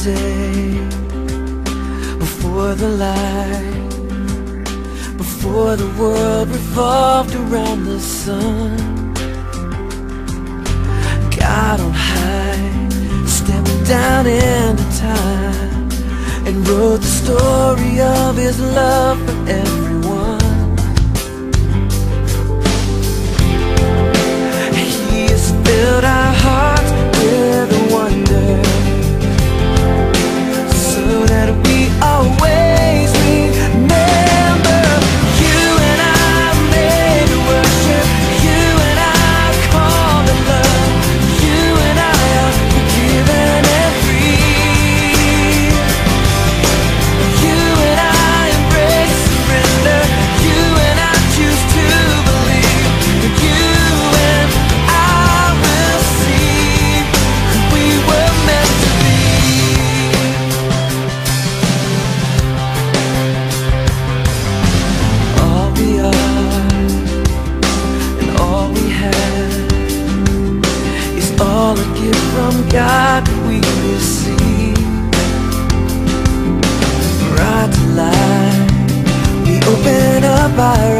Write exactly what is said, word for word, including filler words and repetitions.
day, before the light, before the world revolved around the sun. God on high stepped down into time and wrote the story of His love for everyone. He has filled our hearts with wonder, so that we always remember. You and I made to worship, you and I called to love, you and I are forgiven and free. You and I embrace surrender, you and I choose to believe that you and I will see who we were meant to be. All we are and all we have is all a gift from God we receive. Right to life, we open up our